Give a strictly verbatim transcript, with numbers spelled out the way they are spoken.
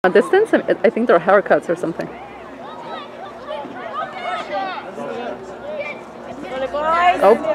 A distance? I think they're haircuts or something. Oh.